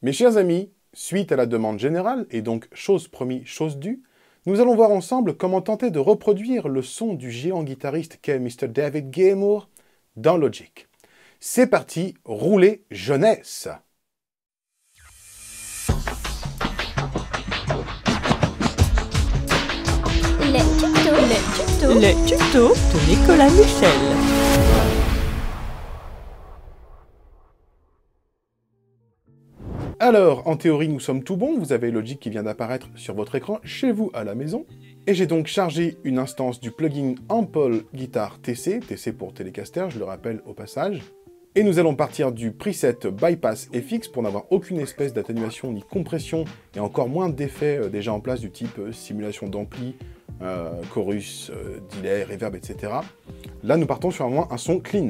Mes chers amis, suite à la demande générale, et donc chose promis, chose due, nous allons voir ensemble comment tenter de reproduire le son du géant guitariste qu'est Mr. David Gilmour dans Logic. C'est parti, roulez jeunesse! Les tutos de Nicolas Michel. Alors, en théorie, nous sommes tout bons, vous avez Logic qui vient d'apparaître sur votre écran chez vous à la maison, et j'ai donc chargé une instance du plugin Ample Guitar TC, TC pour Telecaster, je le rappelle au passage, et nous allons partir du preset Bypass FX pour n'avoir aucune espèce d'atténuation ni compression, et encore moins d'effets déjà en place du type simulation d'ampli, chorus, delay, reverb, etc. Là, nous partons sur un son clean.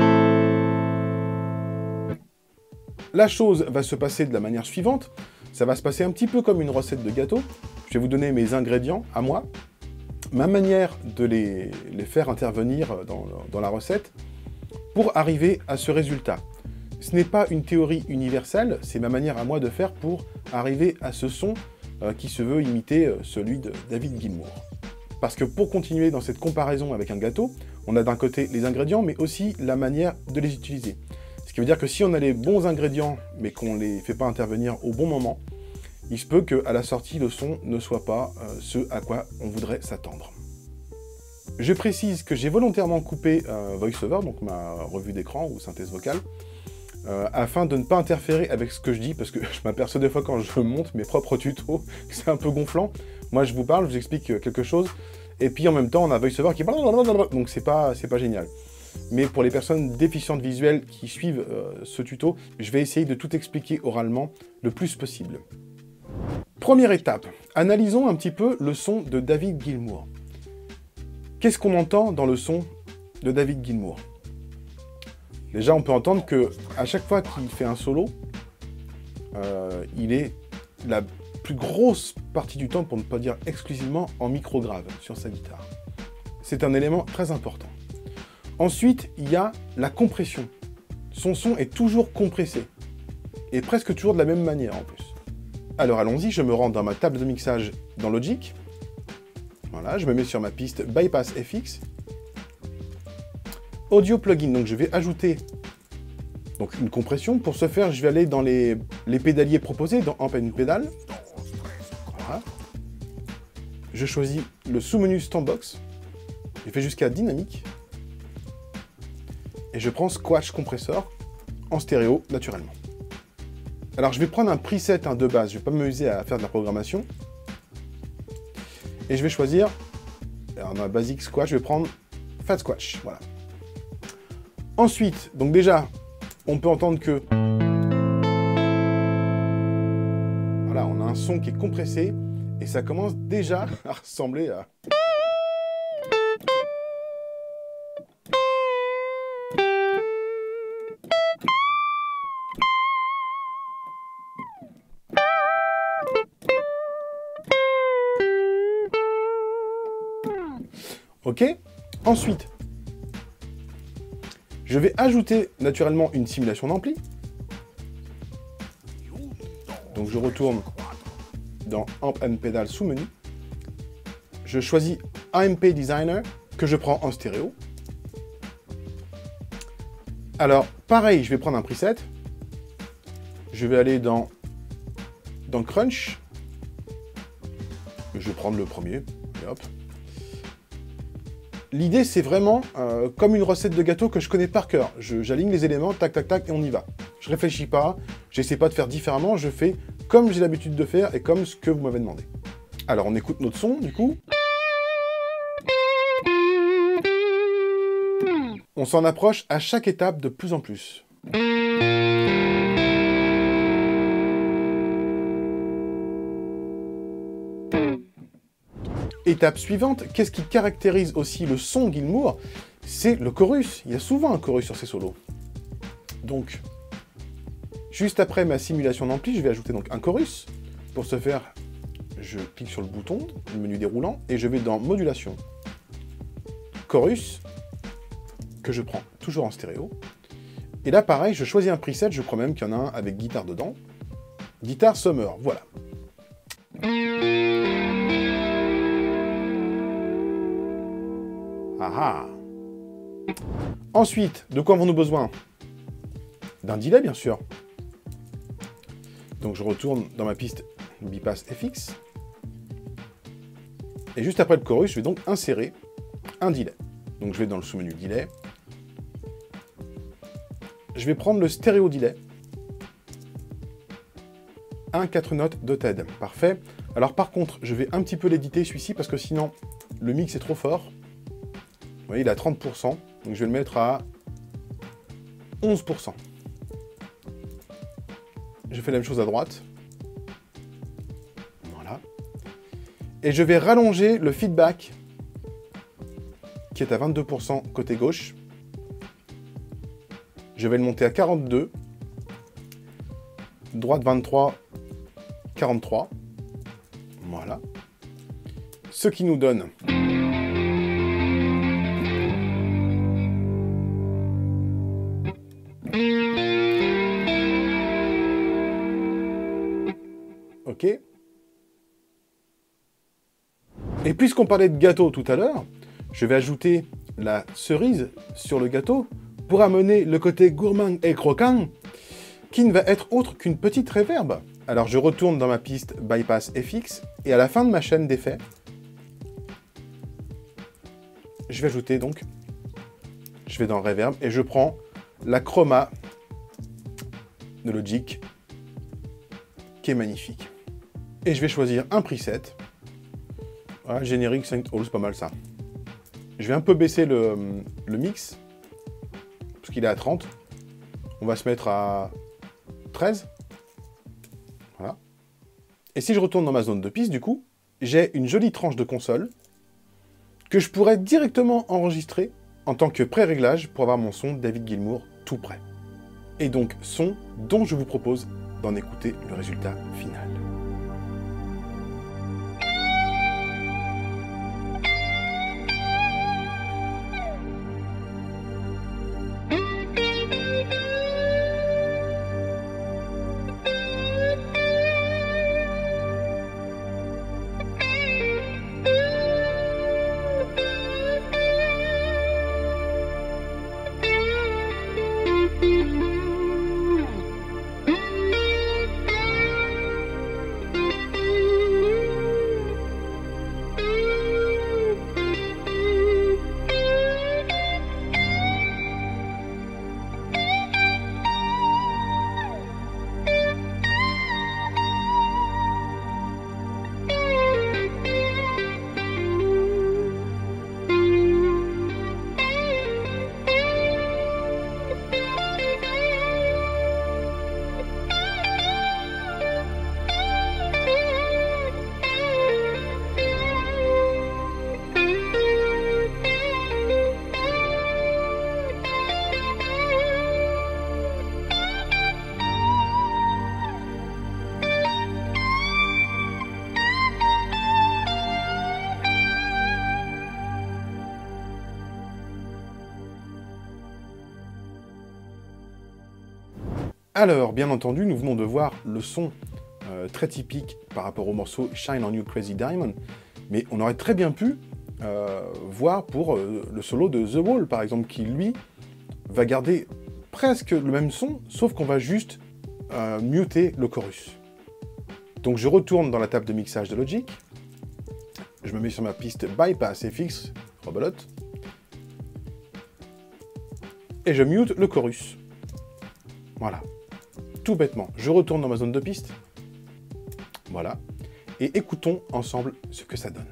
La chose va se passer de la manière suivante. Ça va se passer un petit peu comme une recette de gâteau. Je vais vous donner mes ingrédients à moi, ma manière de les faire intervenir dans la recette pour arriver à ce résultat. Ce n'est pas une théorie universelle, c'est ma manière à moi de faire pour arriver à ce son qui se veut imiter celui de David Gilmour. Parce que pour continuer dans cette comparaison avec un gâteau, on a d'un côté les ingrédients, mais aussi la manière de les utiliser. Ce qui veut dire que si on a les bons ingrédients, mais qu'on ne les fait pas intervenir au bon moment, il se peut qu'à la sortie, le son ne soit pas ce à quoi on voudrait s'attendre. Je précise que j'ai volontairement coupé VoiceOver, donc ma revue d'écran ou synthèse vocale, afin de ne pas interférer avec ce que je dis, parce que je m'aperçois des fois quand je monte mes propres tutos, que c'est un peu gonflant. Moi je vous parle, je vous explique quelque chose, et puis en même temps on a VoiceOver qui parle, donc c'est pas génial. Mais pour les personnes déficientes visuelles qui suivent ce tuto, je vais essayer de tout expliquer oralement le plus possible. Première étape, analysons un petit peu le son de David Gilmour. Qu'est-ce qu'on entend dans le son de David Gilmour? Déjà, on peut entendre que à chaque fois qu'il fait un solo, il est la plus grosse partie du temps, pour ne pas dire exclusivement, en micro grave sur sa guitare. C'est un élément très important. Ensuite, il y a la compression. Son son est toujours compressé, et presque toujours de la même manière en plus. Alors allons-y, je me rends dans ma table de mixage dans Logic. Voilà, je me mets sur ma piste Bypass FX. Audio plugin, donc je vais ajouter donc, une compression. Pour ce faire, je vais aller dans les pédaliers proposés, dans Amp and Pedal. Voilà. Je choisis le sous-menu Standbox. Je fais jusqu'à dynamique. Et je prends Squash Compressor en stéréo, naturellement. Alors, je vais prendre un preset de base. Je ne vais pas m'amuser à faire de la programmation. Et je vais choisir, alors dans la Basic Squash, je vais prendre Fat Squash. Voilà. Ensuite, donc déjà, on peut entendre que... Voilà, on a un son qui est compressé. Et ça commence déjà à ressembler à... Ok. Ensuite, je vais ajouter naturellement une simulation d'ampli. Donc je retourne dans Amp and Pedal sous menu. Je choisis AMP Designer que je prends en stéréo. Alors pareil, je vais prendre un preset. Je vais aller dans Crunch. Je vais prendre le premier. Et hop. L'idée, c'est vraiment comme une recette de gâteau que je connais par cœur. J'aligne les éléments, tac, tac, tac, et on y va. Je réfléchis pas, j'essaie pas de faire différemment, je fais comme j'ai l'habitude de faire et comme ce que vous m'avez demandé. Alors, on écoute notre son, du coup. On s'en approche à chaque étape de plus en plus. Étape suivante, qu'est-ce qui caractérise aussi le son Gilmour? C'est le chorus. Il y a souvent un chorus sur ses solos. Donc, juste après ma simulation d'ampli, je vais ajouter donc un chorus. Pour ce faire, je clique sur le bouton, le menu déroulant, et je vais dans Modulation, Chorus, que je prends toujours en stéréo. Et là, pareil, je choisis un preset, je crois même qu'il y en a un avec guitare dedans. Guitare Summer, voilà. Ah ah. Ensuite, de quoi avons-nous besoin? D'un delay, bien sûr. Donc je retourne dans ma piste Bypass FX. Et juste après le chorus, je vais donc insérer un delay. Donc je vais dans le sous-menu delay. Je vais prendre le stéréo delay. 4 notes de TED. Parfait. Alors par contre, je vais un petit peu l'éditer celui-ci parce que sinon, le mix est trop fort. Vous voyez, il est à 30%. Donc je vais le mettre à 11%. Je fais la même chose à droite. Voilà. Et je vais rallonger le feedback qui est à 22% côté gauche. Je vais le monter à 42. Droite 23, 43. Voilà. Ce qui nous donne... Ok. Et puisqu'on parlait de gâteau tout à l'heure, je vais ajouter la cerise sur le gâteau pour amener le côté gourmand et croquant, qui ne va être autre qu'une petite réverb. Alors je retourne dans ma piste Bypass FX, et à la fin de ma chaîne d'effets, je vais ajouter donc, je vais dans Reverb, et je prends la chroma de Logic, qui est magnifique. Et je vais choisir un preset. Voilà, générique Saint Hall, c'est pas mal ça. Je vais un peu baisser le mix, parce qu'il est à 30. On va se mettre à 13. Voilà. Et si je retourne dans ma zone de piste, du coup, j'ai une jolie tranche de console que je pourrais directement enregistrer en tant que pré-réglage pour avoir mon son David Gilmour tout prêt. Et donc, son dont je vous propose d'en écouter le résultat final. Alors, bien entendu, nous venons de voir le son très typique par rapport au morceau Shine on You Crazy Diamond, mais on aurait très bien pu voir pour le solo de The Wall, par exemple, qui, lui, va garder presque le même son, sauf qu'on va juste muter le chorus. Donc je retourne dans la table de mixage de Logic, je me mets sur ma piste Bypass FX, rebelote, et je mute le chorus. Voilà. Tout bêtement, je retourne dans ma zone de piste. Voilà. Et écoutons ensemble ce que ça donne.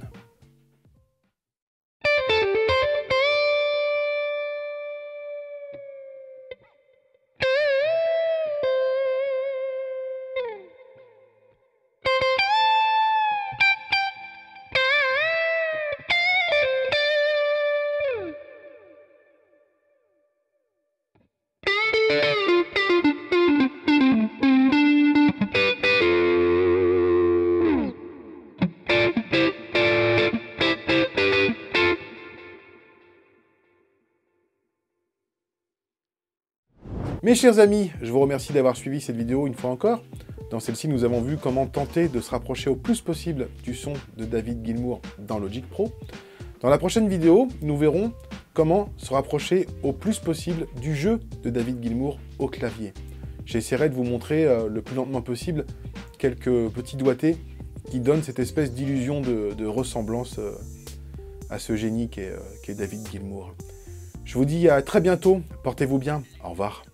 Mes chers amis, je vous remercie d'avoir suivi cette vidéo une fois encore. Dans celle-ci, nous avons vu comment tenter de se rapprocher au plus possible du son de David Gilmour dans Logic Pro. Dans la prochaine vidéo, nous verrons comment se rapprocher au plus possible du jeu de David Gilmour au clavier. J'essaierai de vous montrer le plus lentement possible quelques petits doigtés qui donnent cette espèce d'illusion de ressemblance à ce génie qu'est David Gilmour. Je vous dis à très bientôt, portez-vous bien, au revoir.